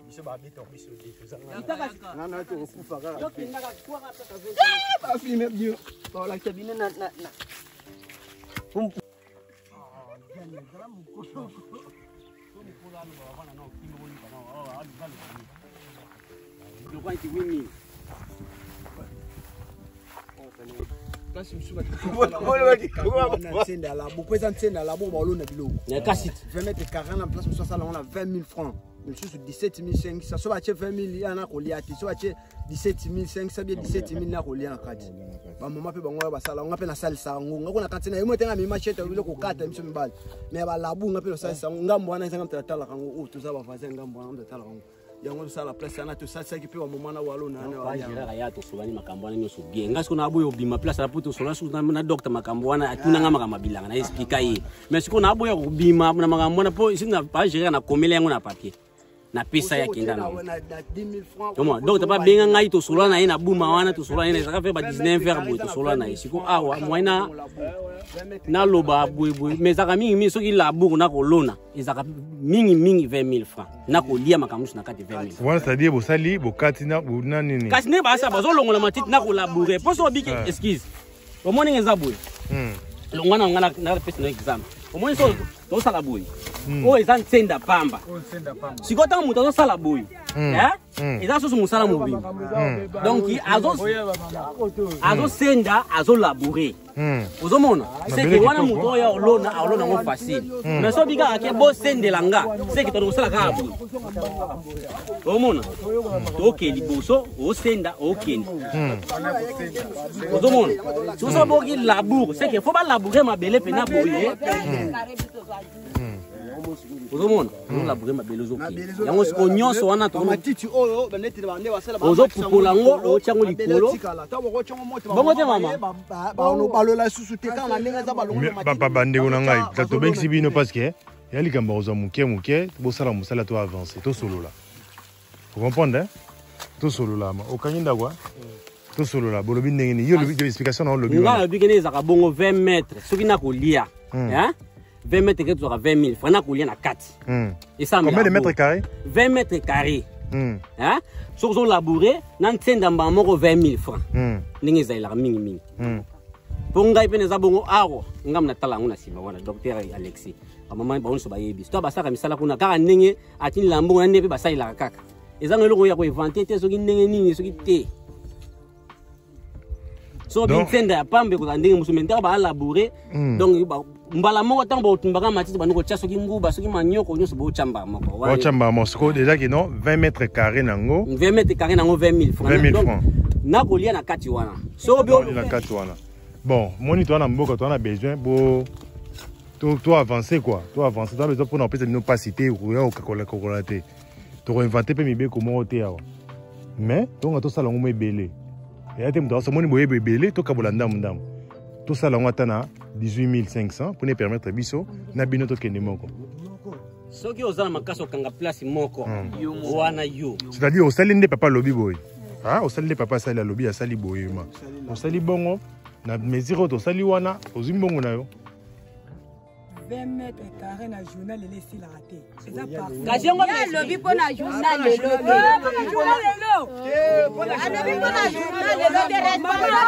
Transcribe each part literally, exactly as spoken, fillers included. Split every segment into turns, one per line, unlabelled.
biso ba bito biso dito za
na na to kufa ka donc na ka kwa ka ta ba filmer bio ba la cabine na na na pum ah gani gram ko ko ko la no ba na no kingo ni ba no oh ali bali do kwa ti wini oh fene kasi msuba tsenda la bo pesa tsenda la bo ba lo na biloko na kasi vingt mètres carrés na place msuba sala on a vingt mille francs monsieur dix-sept mille cinq cents so ba che vingt mille yana ko liati so ba che dix-sept mille cinq cents bien dix-sept mille na ko lia kati ba mama pe bango ba sala nga pe na salisa ngo ko na kati na yimo tenga mi machete bilo ko kata mso mbali mais ba labu nga pe lo salisa ngambo wana nzanga mtala kango o to za ba vazen ngambo wana mtala kango yango sala place na to salisa ki pe wa mama na walo na na
wa jira ya to sobani makambo wana nyoso bien ngasko na abuyo bima place la poto sola su na docteur makambo wana atuna nga makama bilanga na explica yi mais siko na abuyo bima na makambo na po isina ba jira na komele yango na papier na pesa ya kinda na toma donc tapa benga ngai to sola na ina buma wana to sola ina saka fe ba dix-neuf heures boy to sola na siko awa moina na loba boy boy mais saka mingi mingi soki la bourg na ko lona ezaka mingi mingi vingt mille francs na ko lia makamusu na kati vingt mille
wana c'est-à-dire bo sali bo katina bo na nini
kasi ne ba sa ba zo longola matiti na ko labourer poso biki excuse au moins ngeza boy hmm longana ngana na pesa na exam au moins so to sala boy o ezan tsenda pamba o tsenda pamba sikota muto to sala boy eh eza so musala mubi donc azo azo senda azo labourer ozo mona c'est que wana muto ya olona olona ngo facile mais so biga ake bo sendela nga c'est que to sala ka boy o mona to ke liboso o senda o kendi ozo mona so so boki labour c'est que faut pas labourer mabele pe na boye Ozomona, on la brema belozo ki. Yango siko nyonso wana to
matiti oyo baneti bande basala ba.
Ozo pukola ngo o chango likolo.
Bongo te mama. Ba ono balola susu te kana ndenge za balongo matiti.
Papa bande ko ngai, tato bengi bino parce que ya likamba ozo muke muke, bo sala musala to avancer, to solo là. Vous comprenez? To solo là ma. Okanyinda kwa? To solo là, bolobi ndenge ni. Yo lobi de explication na lobi.
Nga lobi kene za ka bongo vingt mètres. Soki na ko lia. Hein? vingt mètres carrés, tu auras vingt mille. Il faut que quatre. Et ça,
combien de mètres carrés?
vingt mètres carrés. Hein? Si on labouré, on a vingt mille francs. N'est-ce pas ming ming. Pour nous, on a bon aro. On a talent, on a si bon docteur Alexis. À moment on se baille bis. Toi, bah ça comme ça là qu'on a car n'engé a t-il l'ambo on n'est pas ça il a caca. Et ça on le voit inventé. T'es ce qui n'engé ni ce qui t'es. So bien tenda pambe ko ndenge musumenta ba labouré. Donc mbala moko tambo tumbaka matiti banoko tcha soki nguba soki manyoko nyoso bo chamba moko
wa chamba mosco déjà que non vingt mètres carrés nango
vingt mètres carrés nango vingt mille francs
vingt mille francs
na kolia na kati wana so bio
na kati wana bon moni toi na mboka toi na besoin bo to to avancer quoi to avancer toi besoin pour na pesa no pas citer ou ya okakola kokola te to inventer pe mibe comment te awa mais donc to sala ngomo ebele et te mdo so moni boye ebele to kabola ndamu ndamu tout ça là on attend dix-huit mille cinq cents pour nous permettre biso na bino to kende moko
soki ozala makaso kanga place moko wana yo
c'est-à-dire au salinde papa lobby boy ah au salinde papa sali lobby a sali boy ma au sali bongo na mesure to sali wana ozimbongo na yo
vingt mètres carrés na journal les laisser la rater c'est ça pas
kasi ngo ya lobby pona journal le lobby pona journal le lobby a lobby pona journal le lobby reste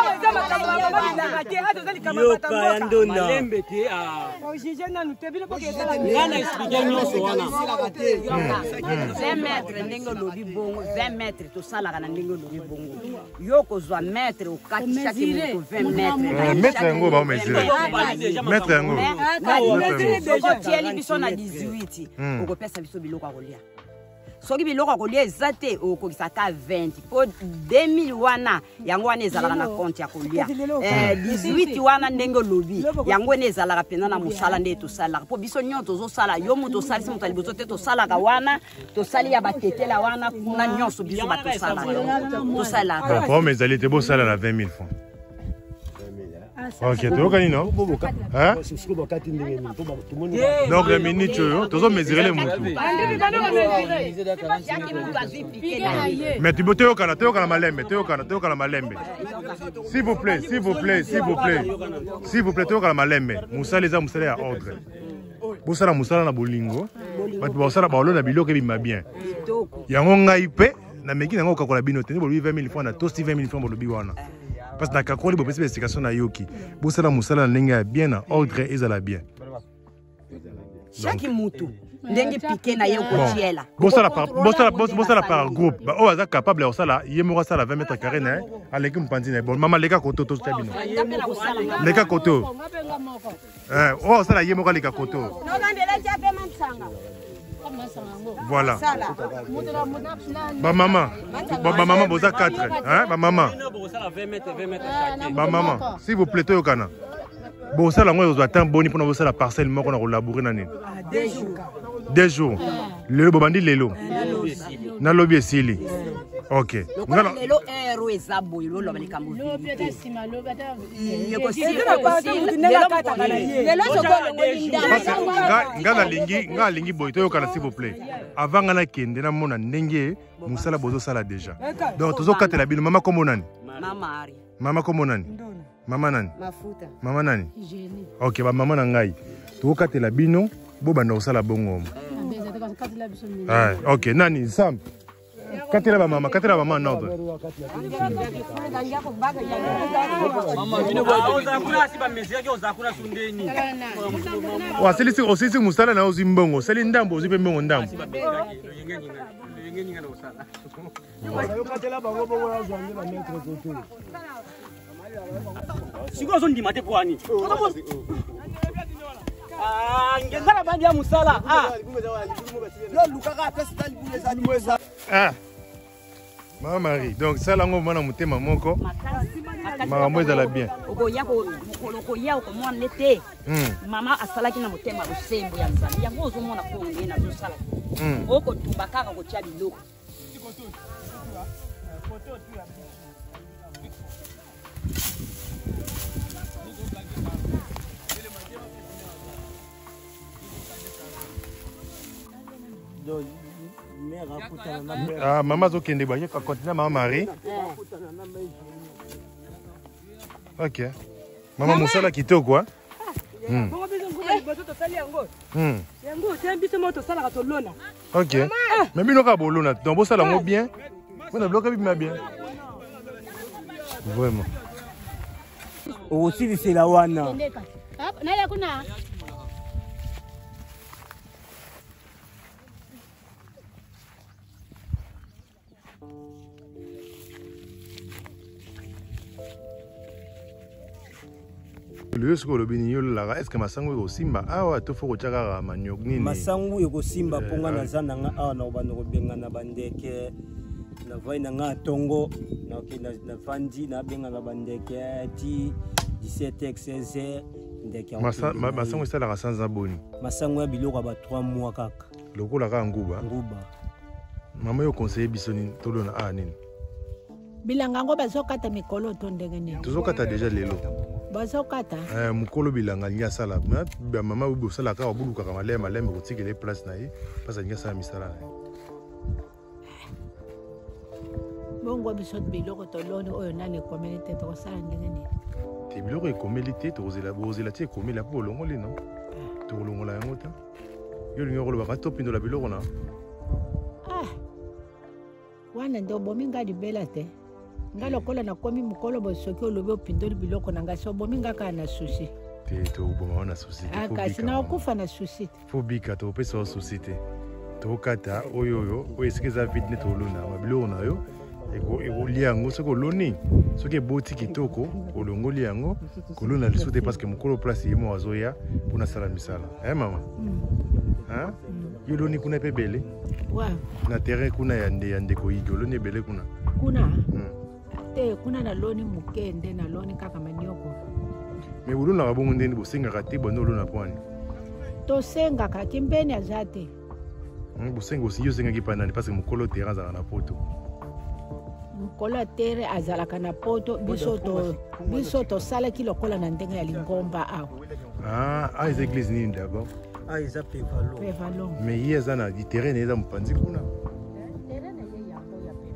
yo kayando na malembe te a
ojije na nutebile ko ke
ngana expliquer nyonso wana
vingt mètres ndenge lobby bongo vingt mètres to sala kana ndenge lobby bongo yo ko zwa mètre au quatre chaque moto vingt mètres
mètre ngo ba mesurer mètre ngo
tieli biso na dix-huit okopesa biso biloko ya kolia soki biloko ya kolia eza te okokisa ka vingt po deux mille wana yango wana ezalaka na compte ya kolia dix-huit wana ndenge olobi yango wana ezalaka mpenza na mosala nde tosalaka po biso nyonso tozosala yo moto osalisi moto ya liboso te tosalaka wana tosali ya batetela wana kuna nyonso biso batosalaka tosalaka
problème ezali te bosala na vingt mille francs. Ok, tu vois quand non? Hein? Donc les minutes, tu dois mesurer les moutons. Mais tu peux te faire tu faire malembe, tu faire tu faire malembe. S'il vous plaît, s'il vous plaît, s'il vous plaît, s'il vous plaît, tu faire malembe. Moussa les a moussa à ordre. bosala musala na bolingo bato bosala baolo na biloko ebima bien yango ngai pe na meki nango okakola bino te bolobi vingt mille francs na tosti vingt mille francs bolobi wana parce que na kakoli bopesi explication na yoki bosala musala na ndenge ya bien na ordre ezala bien
chaque mutu ndenge piqué na ye kotiela
bosala par bosala bosala par groupe ba o aza capable ya osala ye moko asala vingt mètres carrés na aleki mpanzi na bon mama leka koto to stabino leka koto eh o osala ye moko leka koto voilà ba mama ba mama boza quatre hein ba mama ba mama s'il vous plaît to yokana bosala ngo ozwa temps boni pona bosala parcelle moko na kolabourer na nini deux jours lelo bobandi lelo na lobi esili ok
ngala lelo ero ezabo ilo loba likambo vérité yeko
ngala lingi ngala lingi boy to yokana s'il vous plaît avant ngana kende na mona ndenge musala bozo sala déjà donc tozo katela bino mama komo nani
mama ari
mama komo nani mama nani
mafuta
mama nani ok ba mama na ngai tozo katela bino bo banda osala bongo ah ok nani sam katela ba mama katela ba mama nord
mama bino boza kuna si ba mesure ki oza kuna sundeni
wa selisi osisi musala na ozi mbongo seli ndambo ozi pe mbongo ndambo
siko zo ndima te kwani ah ngezala bandi ya musala ah
yo lukaka pesa tali bule za nimweza
ah mama Marie donc ça lango mwana mutema moko mama ezala bien
okoya ko okoya ko mwana lete mama asalaki na mutema lusembo ya nzambe yango ozomona ko ngena zosala oko tubakaka ko tia biloko
ah mama zo kende ba yeka continue mama Marie ok mama musala kitoko hmm hmm ok mais bino ka bolona donc bosala ngo bien on a bloqué bien bien vraiment
aussi c'est la wana
na ya kuna
le soko lobini yo la est-ce que masango ko simba awa to foko chaka maniok nini
masango ko simba ponga na zana nga awa na bando ko benga na bandeke na vai na nga tongo na kina na fandi na benga na bandeke ti dix-sept heures seize heures ndeke
masango sala ka sans aboni
masango ya biloko ba trois mois kaka
lokola ka nguba
nguba
mama yo conseiller bisoni tolona a nini
bilanga ngo bazokata mikolo to ndenge nini
tozokata déjà lelo
bazokata
eh mukolo bilanga nya sala ba mama ubo sala ka obuluka ka malema malema ko tikele place na ye pasa nya sala misala
bongo bisot biloko to loni oyo nani communauté to sala ndenge nini
te biloko e communauté to zela bozela tie komela po longo lino to longo la ngota yo lingo ko ba to pindo la biloko na
ah wana ndo bomi ngadi bela te ngalo kola na komi mukolo bosoki olobi opindoli biloko na ngasi obomi ngaka na susi
te to boma na susi
te kasi na okufa na susi te
fo bika to pesa susi te to kata oyo oyo o esikeza vite ne to lona mabiloko na yo eko eko liango soko loni soki boti kitoko olongoli yango kolona lisu te parce que mukolo place yemo azoya pona sala misala eh mama hein yo loni kuna pe bele
wa
na terrain kuna ya nde ya ndeko yigo loni bele kuna
kuna te kuna na loni mukende na loni kaka manioko
me ulona ka bongo ndeni bosenga te bono lona pwani
to senga ka kimbeni azate
hmm bosenga aussi yo senga ki panani parce que mukolo terrain za na poto
mukolo terre azalaka na poto biso to biso to sala ki lokola na ndenge ya lingomba awo
ah ah les églises ni d'abord
ah ils appellent Pevalo
Pevalo
mais hier ça na terrain eza mpanzi kuna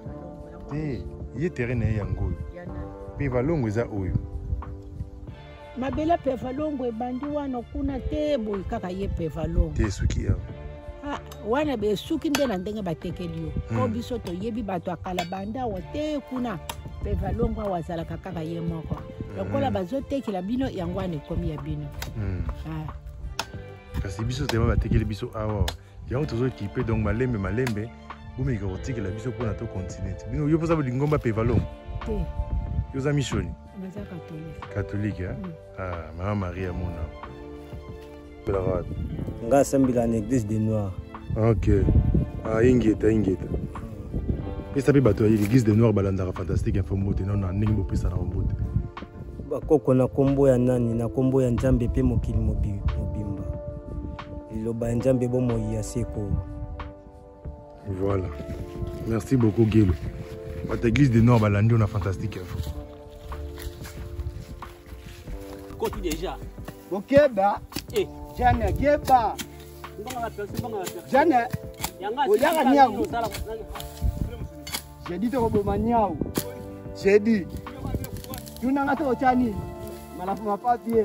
te ye terrain na yango Pevalo eza oyo
mabele pevalongo ebandi wana kuna te boye kaka ye pevalongo
te suki ya
ah wana be suki nde na ndenge batekeli yo ko biso toyebi bato akala banda wa te kuna pevalongo awazalaka kaka ye moko lokola bazotekela bino yango wana ekomi ya bino ah
kasi biso tema batekeli biso awa yango tozokipe donc malembe malembe bomeka kotikela biso mpona to continent bino yo mposa bolingomba pevalongo
te
yoza mishoni
naza catholique
catholique hein? Ah, mama Maria mona pelagade
nga asambila na église des noirs.
ok ah ingeta ingeta pesa mpe bato ya l'église des noirs balandaka fantastique info mbote nano na ndenge bopesa na mbote
bakoko na kombo ya nani na kombo ya nzambe mpe mokili mobimba liloba ya nzambe bomoi ya seko.
Voilà, merci beaucoup Guélo. Votre église des Nord balandi on a fantastique info.
Côté déjà.
Ok bah.
Eh,
Jane Geba.
Bonga la personne, bonga la personne.
Jane.
Yanga.
Olyaka niaou. J'ai dit to roboma niaou. J'ai dit. Tuna ngata ochani. Malafu mapapier.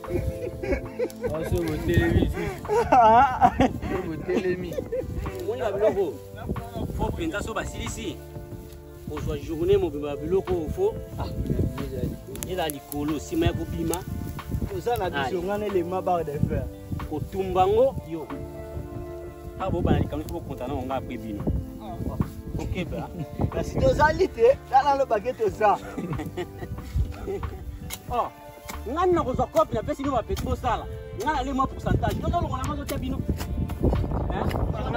Aso motelemi. Motelemi. Mwana biloko. Faut prendre so basilisi. On soit journée mo biloko fo. Ah, il a likolo sima ya kobima.
Oza na biso ngana le mabar de fer.
Kotumbango yo. Abo ba likango ko kontana nga pe bino. OK ba.
Kasi tozalite, dala lo baguette ça.
Oh. Ngani na koza kopi na pesi no ba petit bosala. Ngana le mo pourcentage. Toto lo ngana mazo tia bino. Hein?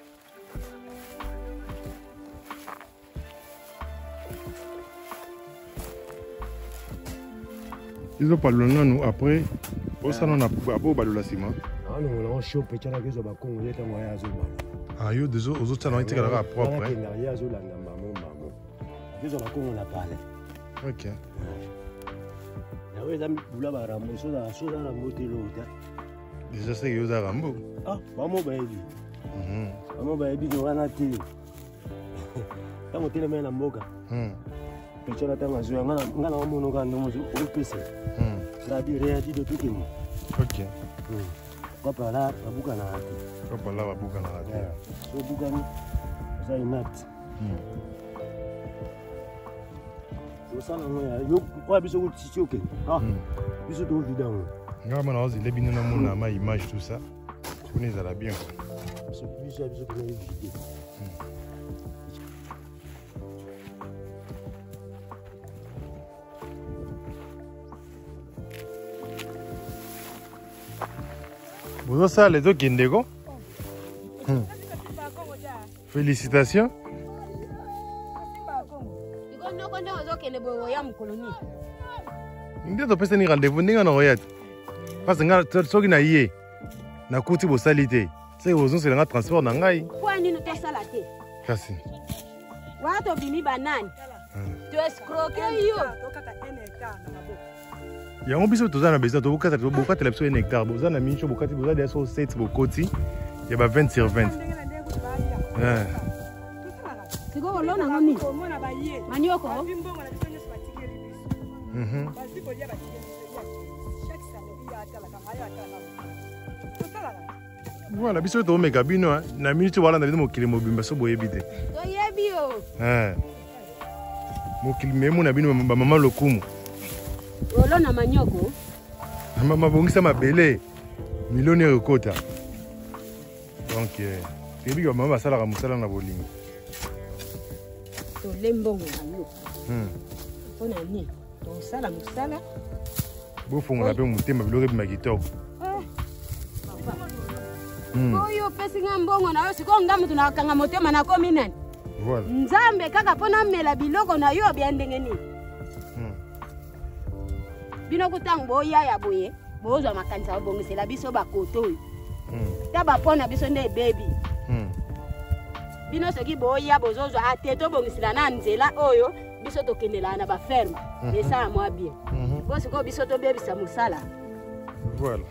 Ils ont parlé nous après. Au salon on a beau balola ciment.
Ah non, on a chopé tchala que zo ba Congo leta moya zo ba.
Ah yo deux autres autres salons étaient là propre.
Hein. Ya zo la ngamba mo mamo. Zo ba Congo la parler.
OK.
Ya we zam bula ba rambo so da so da na motelo ta.
Déjà c'est yo za rambo.
Ah, ba mo ba ebi.
Mhm.
Ba mo ba ebi do wana ti. Ta motelo me na mboka.
Mhm.
Tchala tanga zo ngana ngana mo no ka ndo mo zo o pese.
Mhm.
La di réagi de tout le monde.
OK.
Kwa pala babuka na hati.
Kwa pala babuka na hati.
So buka ni za inat.
Mhm.
Osala ngoya yo kwa biso ko tchoke. Ah. Biso to vidéo.
Ngama na ozi le bino na mona ma image tout ça. Tu connais ça la bien.
Biso biso biso ko vidéo.
Vous ça les autres Kindego? Félicitations. Ndio topesa ni rendez-vous ninga na royat. Parce que soki na yé na kuti bo salite. C'est aux c'est na transport na ngai.
Kwa nini to sala te?
Kasi.
Wato bimi banani? Tu escroquer yo.
tokata un hectare na maboko.
Yango biso toza na besoin to bokata to bokata la biso un hectare. Boza na mincho bokati boza de so sept bokoti. Ya ba vingt sur vingt.
Eh.
Siko kolona ngami.
Komona baye.
Manioko.
Bimbongo na biso nyoso batikeli biso.
Mhm.
Basi kolia batikeli biso. Chaque samedi ya atala kama ya atala. Totala.
Voilà, biso to meka bino na minute wala na bino mokili mobimba so boyebi te.
To yebi yo.
Eh. Mokili memo na bino ba mama lokumu.
Olona manioko.
Mama bongisa mabele. Milioni rekota. Donc eh ebi ko mama sala ka musala na bolingo.
To lembongo na yo.
Hmm.
Pona ni. To sala musala.
Bo fongola pe mutema biloko bi makitoko.
Oyo pesi nga mbongo na yo siko nga mutu na kanga motema na komi nani.
Voilà.
Nzambe kaka pona mela biloko na yo bya ndenge ni.
Hmm.
Bino kutango boya ya boye, bozwa makanisa obongisela biso bakoto.
Hmm.
Ta ba pona biso nde baby.
Hmm.
Bino soki boya bozozwa ateto bongisela na nzela oyo biso tokendela na ba ferme. Esa mwa bien.
Mhm.
Bo siko biso to bebisa musala.
Voilà.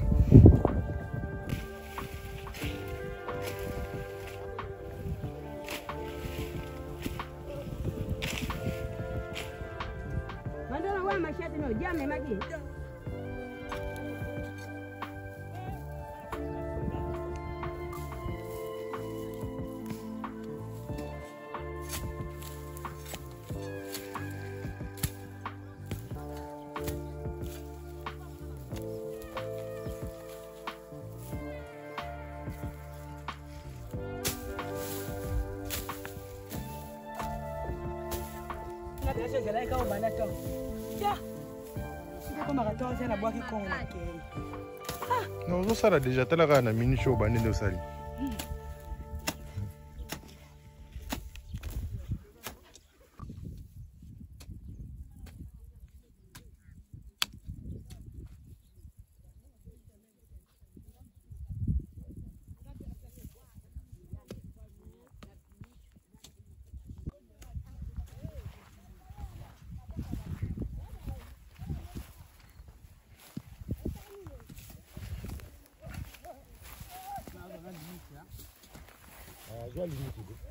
Mandona wa mashati no jame magi.
Non, on ça déjà tellement qu'on a mini show bané de sali. Ah, je vais